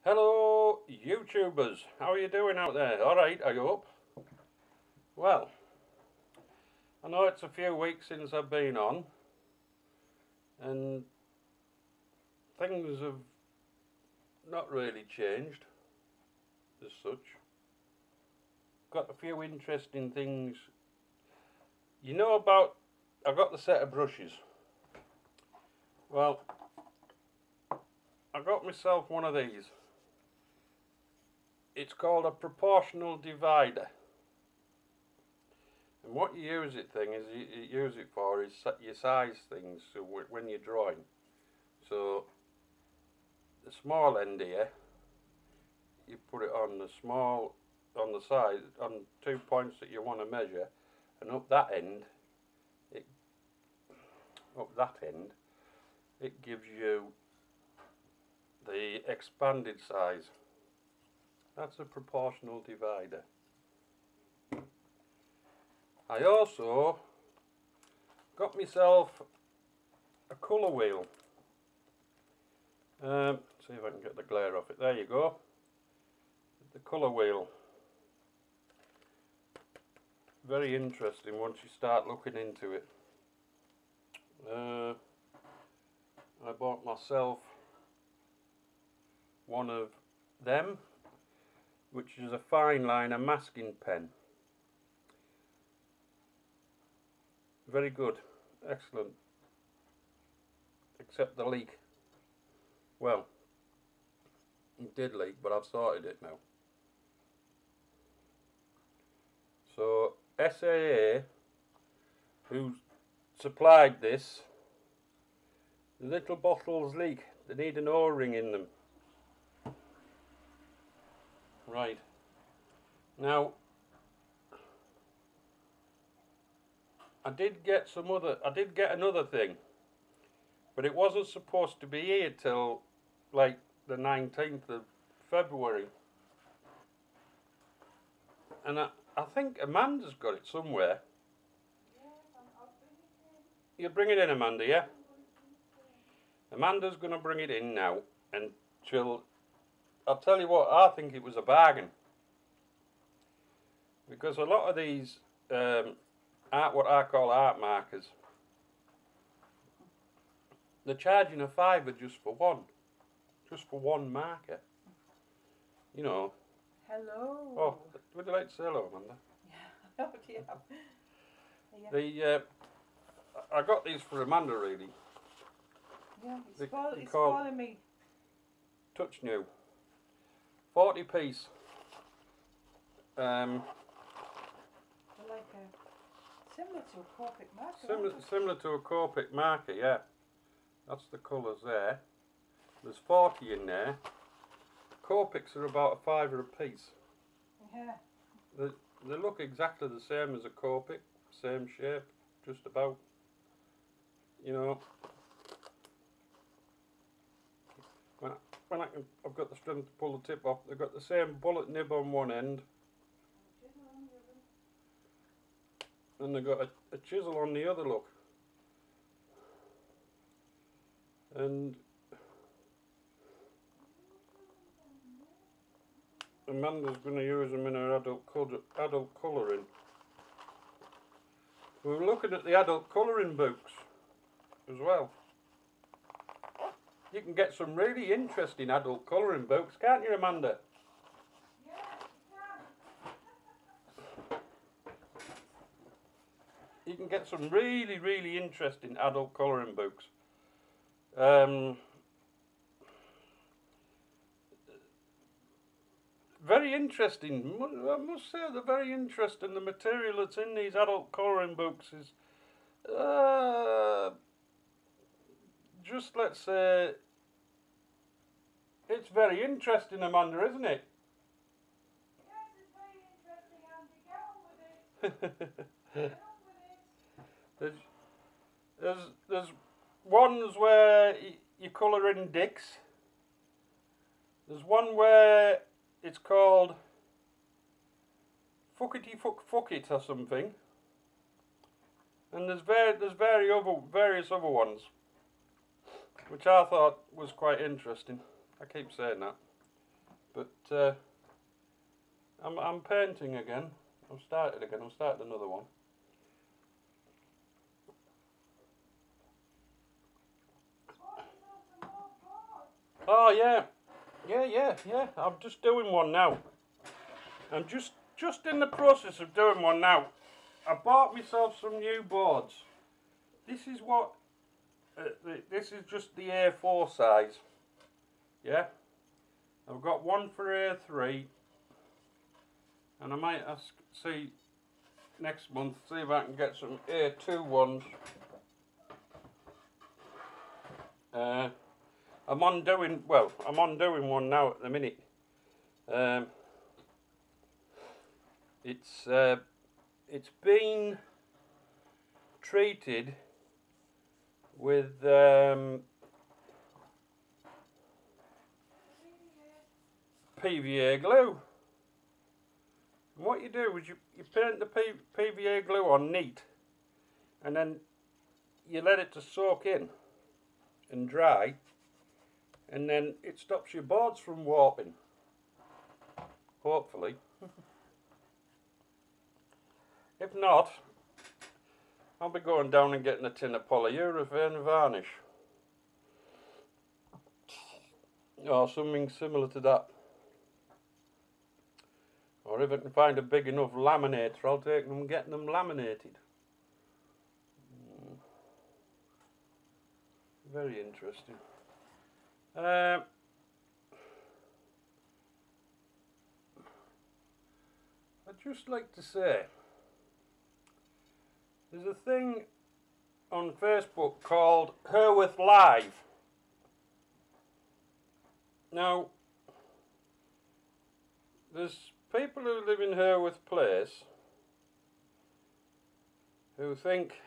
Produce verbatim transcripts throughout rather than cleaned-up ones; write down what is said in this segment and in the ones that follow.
Hello YouTubers, how are you doing out there? Alright, I hope. Well, I know it's a few weeks since I've been on and things have not really changed as such. Got a few interesting things. You know about, I've got the set of brushes. Well, I got myself one of these. It's called a proportional divider. And what you use it thing is you, you use it for is you size things so when you're drawing. So the small end here, you put it on the small on the side on two points that you want to measure, and up that end, it up that end, it gives you the expanded size. That's a proportional divider. I also got myself a colour wheel. Um, see if I can get the glare off it. There you go. The colour wheel. Very interesting once you start looking into it. Uh, I bought myself one of them, which is a fine liner masking pen. Very good, excellent, except the leak. Well, it did leak, but I've sorted it now. So S A A, who supplied this, the little bottles leak. They need an O-ring in them. Right. Now, I did get some other, I did get another thing, but it wasn't supposed to be here till like the nineteenth of February. And I, I think Amanda's got it somewhere. You'll bring it in, Amanda, yeah? Amanda's going to bring it in now, and she'll, I'll tell you what, I think it was a bargain. Because a lot of these um, art, what I call art markers, they're charging a fiver just for one, just for one marker. You know. Hello. Oh, would you like to say hello, Amanda? Yeah. Oh, yeah. Yeah. The uh, I got these for Amanda really. Yeah, it's, They, spoil, they it's call spoiling me. Touch New. forty piece. Um, They're like a, similar to a Copic marker. similar, similar to a Copic marker, yeah. That's the colours there. There's forty in there. Copics are about a fiver a piece. Yeah. They, they look exactly the same as a Copic, same shape, just about. You know, when, I, when I can, I've got the strength to pull the tip off, they've got the same bullet nib on one end, and they've got a, a chisel on the other, look. And Amanda's going to use them in her adult, colour, adult colouring. We were looking at the adult colouring books as well. You can get some really interesting adult colouring books, can't you, Amanda? Yeah, you can. You can get some really, really interesting adult colouring books. Um, very interesting. I must say they're very interesting. The material that's in these adult colouring books is uh, just, let's say, it's very interesting, Amanda, isn't it? Yes, it's very interesting, Andy. Get on with it. Get on with it. There's, there's, there's ones where you colour in dicks. There's one where it's called Fuckity Fuck Fuck It or something. And there's, var there's very other, various other ones, which I thought was quite interesting. I keep saying that. But uh, I'm I'm painting again. I've started again. I've started another one. Oh yeah, yeah, yeah, yeah. I'm just doing one now. I'm just just in the process of doing one now. I bought myself some new boards. This is what. Uh, this is just the A four size. Yeah. I've got one for A three, and I might ask see next month see if I can get some A two ones. Uh, I'm on doing well. I'm on doing one now at the minute. Um, it's uh, it's been treated with um, P V A glue. And what you do is you, you paint the P V A glue on neat, and then you let it to soak in and dry, and then it stops your boards from warping, hopefully. If not, I'll be going down and getting a tin of polyurethane varnish or something similar to that. Or if I can find a big enough laminator, I'll take them and get them laminated. Very interesting. Uh, I'd just like to say, there's a thing on Facebook called Herworth Live. Now, there's people who live in Herworth Place who think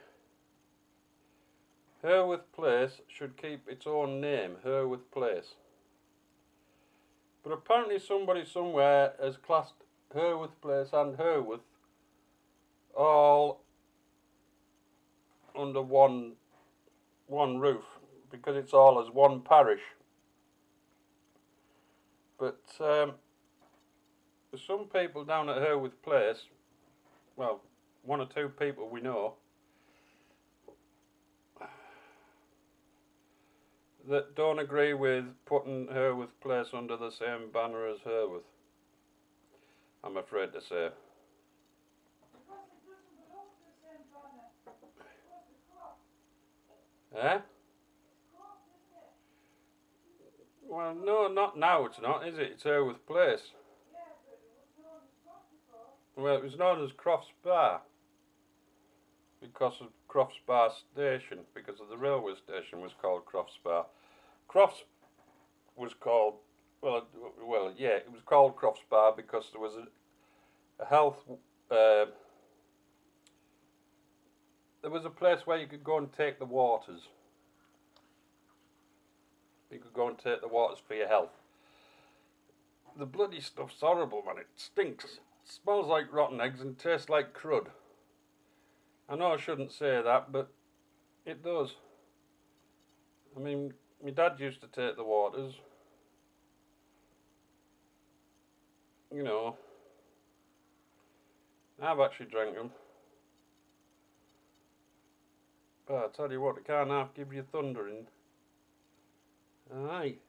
Herworth Place should keep its own name, Herworth Place. But apparently somebody somewhere has classed Herworth Place and Herworth all under one one roof, because it's all as one parish. But um, there's some people down at Herworth Place, well, one or two people we know, that don't agree with putting Herworth Place under the same banner as Herworth, I'm afraid to say. Eh? Well, no, not now it's not, is it? It's Herworth Place. Well, it was known as Crofts Bar because of Crofts Bar Station, because of the railway station was called Crofts Bar. Crofts was called, well, well, yeah, it was called Crofts Bar because there was a, a health, uh, there was a place where you could go and take the waters. You could go and take the waters for your health. The bloody stuff's horrible, man. It stinks. It smells like rotten eggs and tastes like crud. I know I shouldn't say that, but it does. I mean, my dad used to take the waters. You know, I've actually drank them. But I tell you what, it can't half give you thundering. Aye.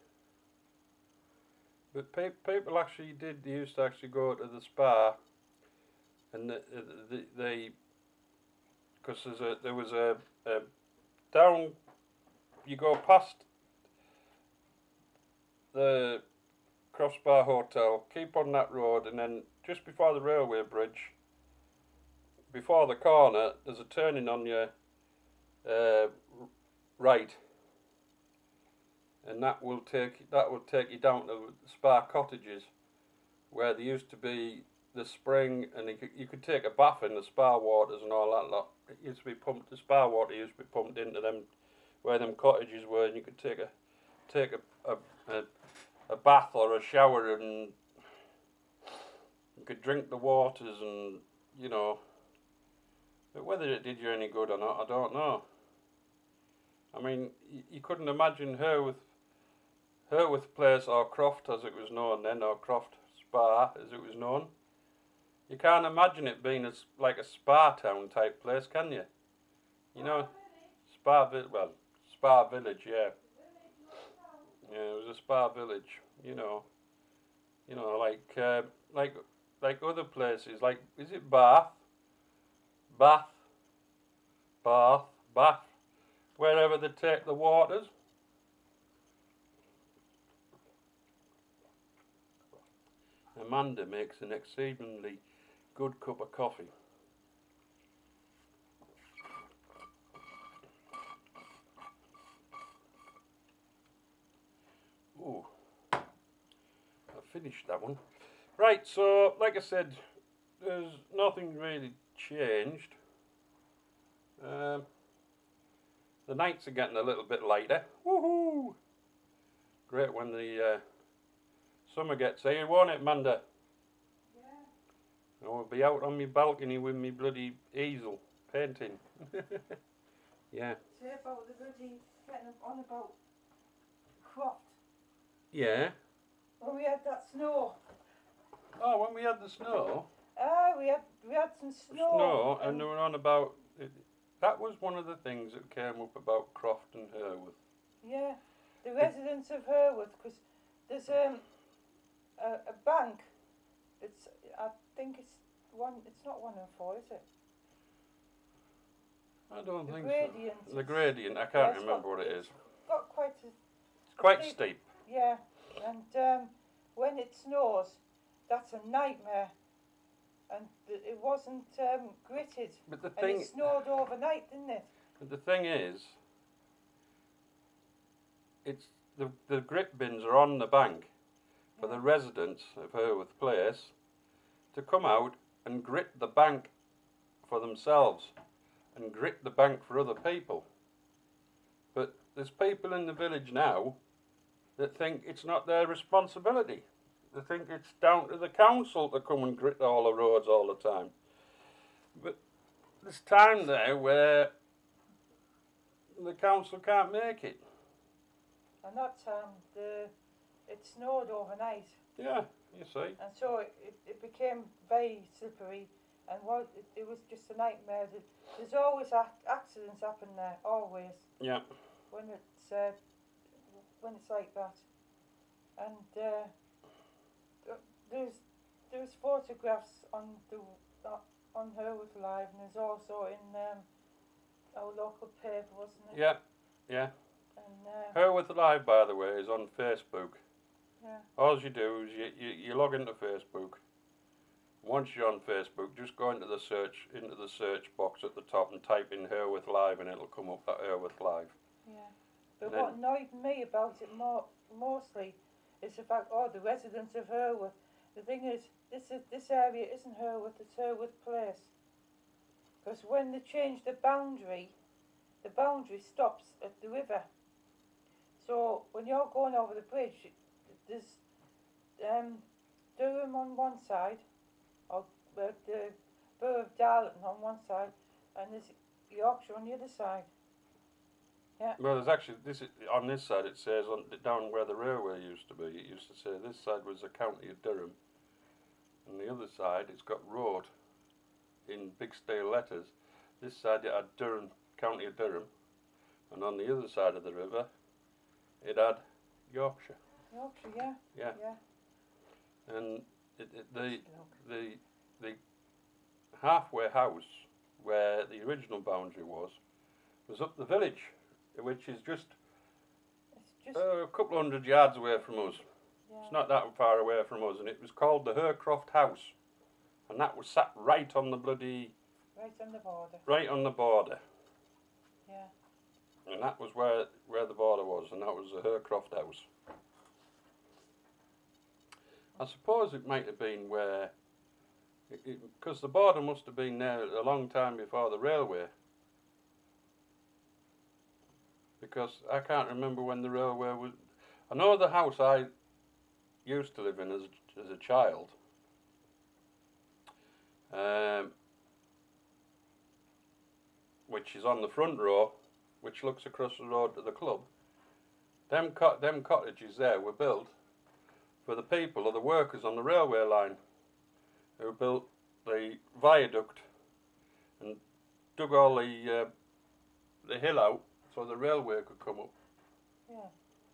But pe people actually did, they used to actually go to the spa, and the, the, they, because there's a, there was a, a, down, you go past the Crofts Bar Hotel, keep on that road, and then just before the railway bridge, before the corner, there's a turning on your uh, right, and that will take that will take you down to Spa Cottages, where there used to be the spring, and you could, you could take a bath in the spa waters and all that lot. It used to be pumped. The spa water used to be pumped into them, where them cottages were, and you could take a take a a, a, a bath or a shower, and you could drink the waters, and you know. But whether it did you any good or not, I don't know. I mean, you, you couldn't imagine Herworth, Herworth Place, or Croft as it was known then, or Croft Spa as it was known. You can't imagine it being as like a spa town type place, can you? You know, spa village. Well, spa village, yeah. Yeah, it was a spa village. You know, you know, like uh, like like other places. Like, is it Bath? Bath, Bath, Bath. Wherever they take the waters. Amanda makes an exceedingly good cup of coffee. Ooh, I finished that one. Right, so like I said, there's nothing really changed. Um, the nights are getting a little bit lighter. Woohoo! Great when the uh, summer gets here, won't it, Amanda? Yeah. I'll be out on my balcony with me bloody easel painting. Yeah. Say about the bloody getting on about Croft. Yeah. When we had that snow. Oh, when we had the snow. Ah, we had we had some snow. Snow, and they were on about. It, that was one of the things that came up about Croft and Herworth. Yeah, the residents of Herworth, because there's um a, a bank. It's I think it's one. It's not one and four, is it? I don't The think gradient. so. The gradient. I can't Yes, remember got- what it is. Got quite a It's quite steep- steep. yeah, and um, when it snows, that's a nightmare. And th- it wasn't um, gritted, But the and thing, it snowed overnight, didn't it? but the thing is, it's the the grit bins are on the bank for the Yeah. residents of Herworth Place to come out and grit the bank for themselves and grit the bank for other people. But there's people in the village now that think it's not their responsibility. They think it's down to the council to come and grit all the roads all the time. But there's time there where the council can't make it. And that time, the it snowed overnight, Yeah, you see. and so it, it, it became very slippery, and what it, it was just a nightmare. There- There's always ac- accidents happen there, always. Yeah. When it's uh, when it's like that, and uh, th- there's there's photographs on the uh, on Herworth Live, and there's also in um, our local paper, wasn't it? Yeah, yeah. And uh, Herworth Live, by the way, is on Facebook. yeah, All you do is you, you, you log into Facebook. Once you're on Facebook, just go into the search into the search box at the top and type in Herworth Live, and it'll come up at Herworth Live. yeah. But And then- what annoyed me about it more mostly is the fact, oh, the residents of Herworth. The thing is, this is this area isn't Herworth, it's Herworth Place. Because when they change the boundary, the boundary stops at the river. So when you're going over the bridge, there's um, Durham on one side, or uh, the Borough of Darlington on one side, and there's Yorkshire on the other side. Well, there's actually this is, on this side. It says on down where the railway used to be. It used to say this side was the county of Durham, and the other side it's got road in big steel letters. This side it had Durham, county of Durham, and on the other side of the river, it had Yorkshire. Yorkshire, yeah. Yeah. Yeah. And it, it, the Look. the the halfway house where the original boundary was was up the village, which is just It's just, uh, a couple of hundred yards away from us. yeah. It's not that far away from us, and it was called the Hercroft House, and that was sat right on the bloody Right on the border. right on the border, Yeah. and that was where where the border was, and that was the Hercroft House. I suppose it might have been where, because the border must have been there a long time before the railway. Because I can't remember when the railway was. I know the house I used to live in as as a child. Um, which is on the front row, which looks across the road to the club. them, co them cottages there were built for the people or the workers on the railway line who built the viaduct and dug all the, uh, the hill out so the railway could come up. Yeah.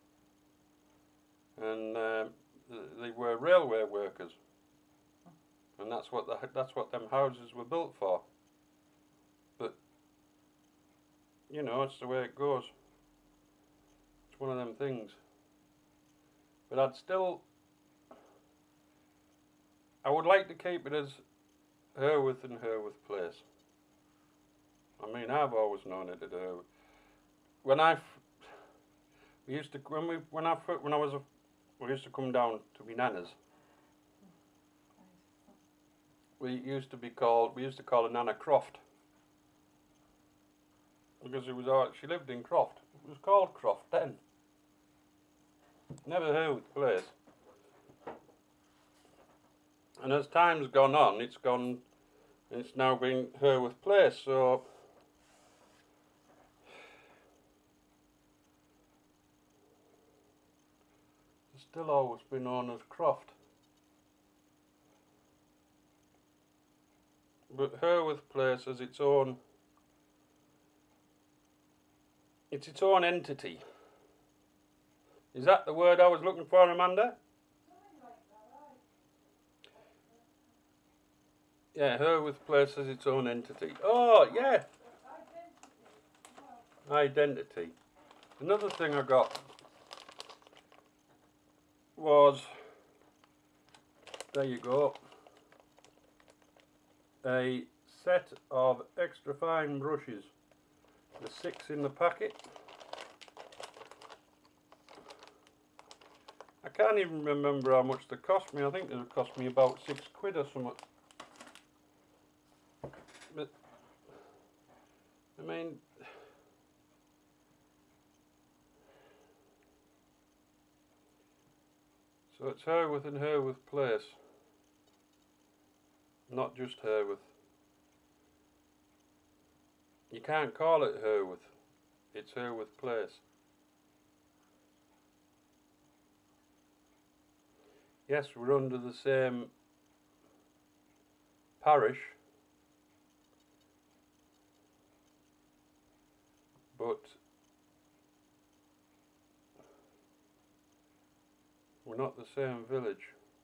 And um, they were railway workers, and that's what the, that's what them houses were built for. But you know, it's the way it goes. It's one of them things. But I'd still, I would like to keep it as Herworth and Herworth Place. I mean, I've always known it as Herworth. When I, we used to when we when I when I was a We used to come down to my nana's. We used to be called, we used to call her Nana Croft. Because it was, all, she lived in Croft. It was called Croft then. Never Herworth Place. And as time's gone on, it's gone, it's now been Herworth Place, so still always been known as Croft. But Herworth Place has its own, it's its own entity. Is that the word I was looking for, Amanda? Yeah, Herworth Place has its own entity. Oh, yeah. Identity. Another thing I got was, there you go, a set of extra fine brushes. The six in the packet. I can't even remember how much they cost me. I think they cost me about six quid or something. But I mean, so it's Herworth and Herworth Place, not just Herworth. You can't call it Herworth, it's Herworth Place. Yes, we're under the same parish, but we're not the same village.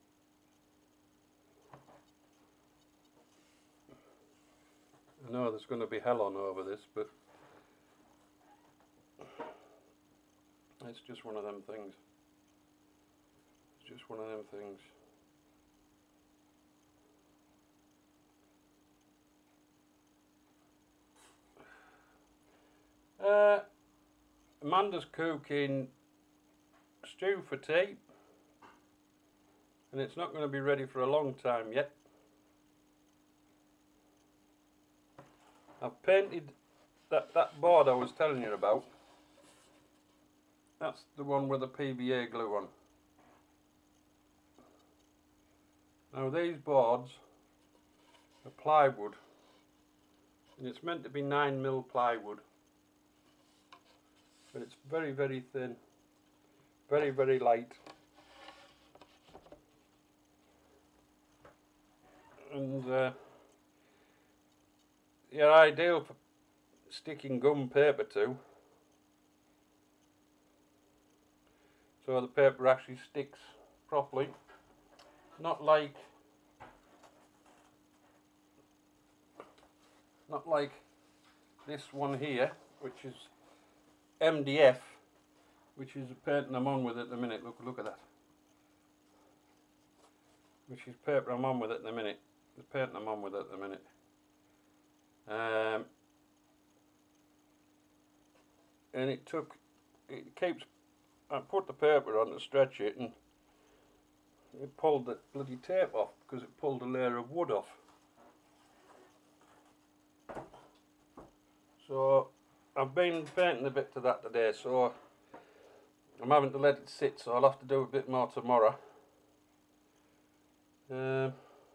I know there's going to be hell on over this, but it's just one of them things. It's just one of them things. Uh, Amanda's cooking stew for tea, and it's not going to be ready for a long time yet. I've painted that, that board I was telling you about. That's the one with the P V A glue on. Now these boards are plywood, and it's meant to be nine mil plywood, but it's very very thin, very very light, and uh, yeah, ideal for sticking gum paper to, so the paper actually sticks properly, not like not like this one here, which is M D F, which is the painting I'm on with at the minute. Look, look at that. Which is paper I'm on with at the minute. The painting I'm on with at the minute. Um, and it took, it keeps, I put the paper on to stretch it, and it pulled the bloody tape off because it pulled a layer of wood off. So I've been painting a bit to that today, so I'm having to let it sit, so I'll have to do a bit more tomorrow. Um,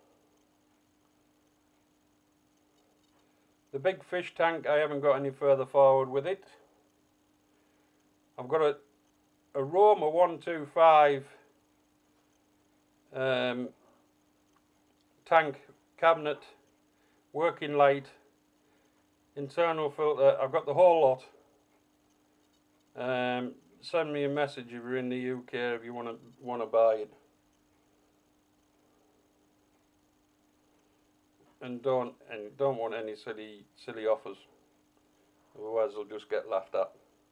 the big fish tank, I haven't got any further forward with it. I've got a, a Roma one two five um, tank cabinet, working light, internal filter. I've got the whole lot. Um, send me a message if you're in the U K if you want to want to buy it. And don't and don't want any silly silly offers. Otherwise, they'll just get laughed at.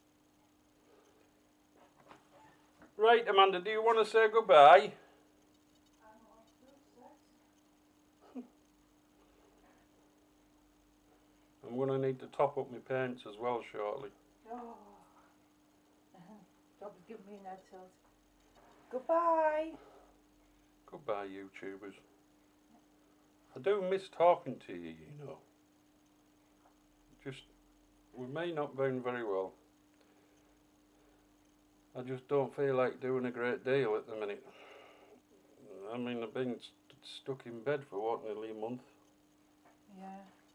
Right, Amanda, do you want to say goodbye? I'm going to need to top up my paints as well shortly. Oh. Don't give me an head tilt. Goodbye. Goodbye, YouTubers. I do miss talking to you, you know. Just, we may not been very well. I just don't feel like doing a great deal at the minute. I mean, I've been st stuck in bed for what, nearly a month. Yeah.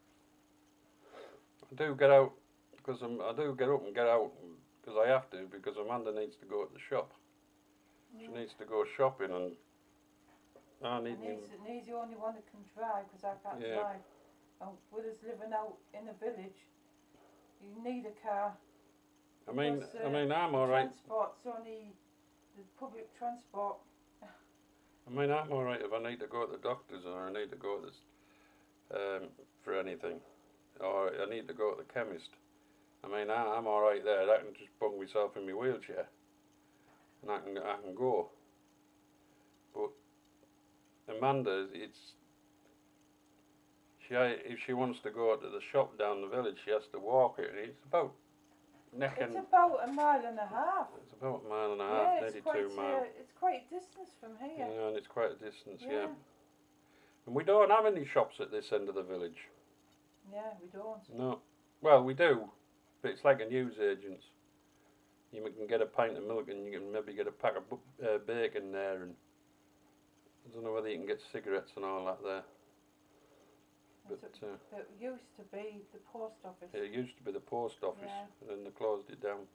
I do get out because I'm. I do get up and get out because I have to because Amanda needs to go to the shop. Yeah. She needs to go shopping and I need. And he's, and he's the only one that can drive because I can't yeah. drive. And with us living out in a village, you need a car. I mean, because, uh, I mean, I'm all right. Transport's only the public transport. I mean, I'm all right if I need to go to the doctors or I need to go to this, um, for anything, or I need to go to the chemist. I mean, I, I'm all right there. I can just bung myself in my wheelchair, and I can I can go. But Amanda, it's she if she wants to go to the shop down the village, she has to walk it, and it's about neck it's and. It's about a mile and a half. It's about a mile and a half, yeah, nearly quite, two miles. Uh, it's quite a distance from here. Yeah, and it's quite a distance. Yeah. yeah. And we don't have any shops at this end of the village. Yeah, we don't. No. Well, we do, but it's like a newsagent's. You can get a pint of milk and you can maybe get a pack of uh, bacon there, and I don't know whether you can get cigarettes and all that there. But a, uh, it used to be the post office. It used to be the post office, yeah. and then they closed it down.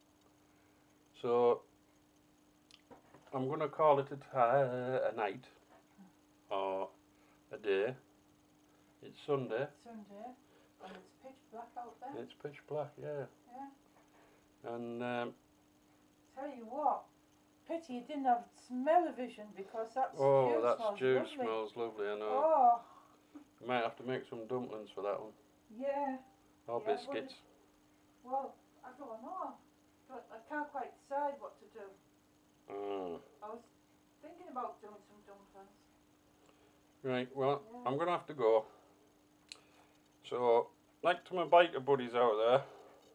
So I'm going to call it a, a night or a day. It's Sunday. Sunday, and it's pitch black out there. It's pitch black, yeah. Yeah. And um, tell you what, pity you didn't have smell-o-vision because that oh, stew that smells stew lovely. smells lovely. I know. Oh. You might have to make some dumplings for that one. Yeah. Or yeah, biscuits. Well, I don't know. But I can't quite decide what to do. Mm. I was thinking about doing some dumplings. Right, well, yeah. I'm going to have to go. So, like to my biker buddies out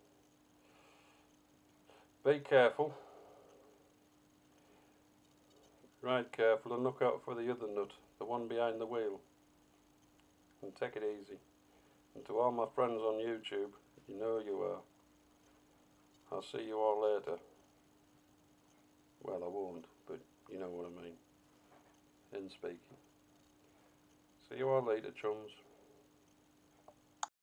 there, be careful. Ride careful and look out for the other nut, the one behind the wheel. And take it easy. And to all my friends on YouTube, you know you are. I'll see you all later. Well, I won't, but you know what I mean. In speaking. See you all later, chums.